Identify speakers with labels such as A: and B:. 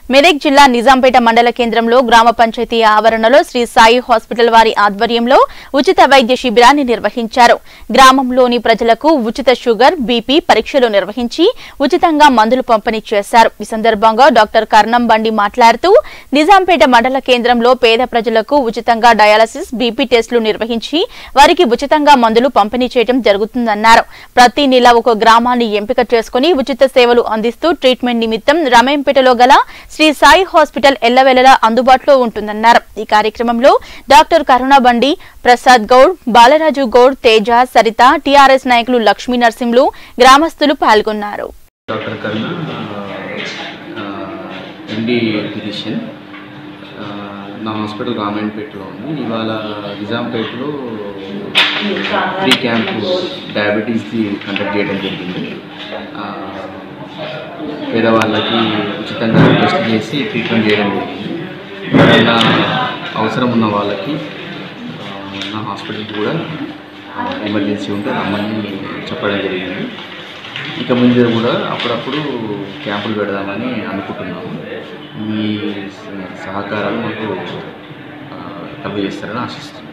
A: మెదక్ జిల్లా నిజాంపేట మండల కేంద్రంలో గ్రామ పంచాయతీ ఆవరణలో శ్రీ సాయి హాస్పిటల్ వారి ఆధ్వర్యంలో ఉచిత వైద్య శిబిరాన్ని నిర్వహించారు. గ్రామంలోని ప్రజలకు ఉచిత షుగర్, బీపీ పరీక్షలు నిర్వహించి ఉచితంగా మందులు పంపిణీ చేశారు. ఈ సందర్భంగా డాక్టర్ కర్ణం బండి మాట్లాడుతూ నిజాంపేట మండల కేంద్రంలో పేద ప్రజలకు ఉచితంగా డయాలసిస్, బీపీ టెస్టులు నిర్వహించి వారికి ఉచితంగా మందులు పంపిణీ చేయడం జరుగుతుందన్నారు. ప్రతి నెల ఒక గ్రామాన్ని ఎంపిక చేసుకుని ఉచిత సేవలు అందిస్తూ ట్రీట్మెంట్ నిమిత్తం రామేంపేటలో గల శ్రీ సాయి హాస్పిటల్ ఎల్లవేళలా అందుబాటులో ఉంటుందన్నారు. ఈ కార్యక్రమంలో డాక్టర్ కరుణాబండి, ప్రసాద్ గౌడ్, బాలరాజు గౌడ్, తేజ, సరిత, టీఆర్ఎస్ నాయకులు లక్ష్మీ నరసింహులు, గ్రామస్తులు పాల్గొన్నారు.
B: Doctor Karuna MD physician. నా హాస్పిటల్ రామాయణపేటలో ఉంది. ఇవాళ నిజాంపేటలో ఫ్రీ క్యాంపు డయాబెటీస్ది కండక్ట్ చేయడం జరిగింది. పేదవాళ్ళకి ఉచితంగా టెస్ట్ చేసి ట్రీట్మెంట్ చేయడం జరిగింది. ఎవరైనా అవసరం ఉన్న వాళ్ళకి నా హాస్పిటల్కి కూడా ఎమర్జెన్సీ ఉంటే రమ్మని చెప్పడం జరిగింది. ఇక ముందు కూడా అప్పుడప్పుడు క్యాంపులు పెడదామని అనుకుంటున్నాము. మీ సహకారాలు మాకు కలిగిస్తారని ఆశిస్తున్నాను.